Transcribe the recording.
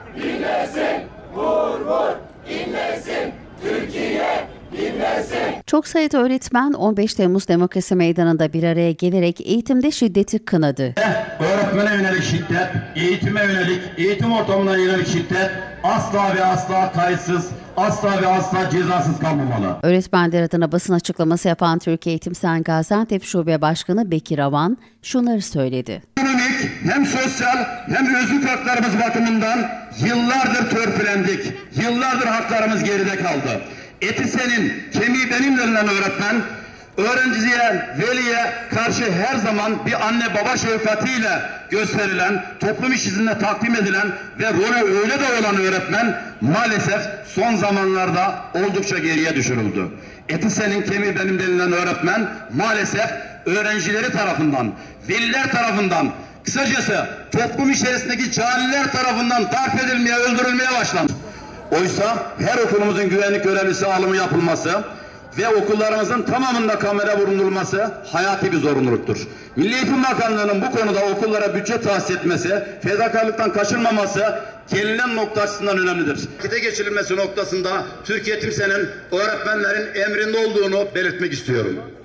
inlesin, vur vur, inlesin, Türkiye inlesin. Çok sayıda öğretmen 15 Temmuz Demokrasi Meydanı'nda bir araya gelerek eğitimde şiddeti kınadı. Öğretmene yönelik şiddet, eğitime yönelik, eğitim ortamına yönelik şiddet asla ve asla kayıtsız, asla ve asla cezasız kalmamalı. Öğretmenler adına basın açıklaması yapan Türkiye Eğitim Sen Gaziantep Şube Başkanı Bekir Avan şunları söyledi. Ekonomik, hem sosyal hem özlük haklarımız bakımından yıllardır törpülendik. Yıllardır haklarımız geride kaldı. Eti senin, kemiği benim denilen öğretmen, öğrenciye, veliye karşı her zaman bir anne baba şefkatiyle gösterilen, toplum iş izinde takdim edilen ve rolü öyle de olan öğretmen maalesef son zamanlarda oldukça geriye düşürüldü. Eti senin, kemiği benim denilen öğretmen maalesef öğrencileri tarafından, veliler tarafından, kısacası toplum içerisindeki caniler tarafından darp edilmeye, öldürülmeye başlandı. Oysa her okulumuzun güvenlik görevlisi alımı yapılması ve okullarımızın tamamında kamera bulundurulması hayati bir zorunluluktur. Milli Eğitim Bakanlığı'nın bu konuda okullara bütçe tahsis etmesi, fedakarlıktan kaçınmaması gelinen nokta açısından önemlidir. Harekete geçirilmesi noktasında Türkiye Eğitim Sen'in öğretmenlerin emrinde olduğunu belirtmek istiyorum.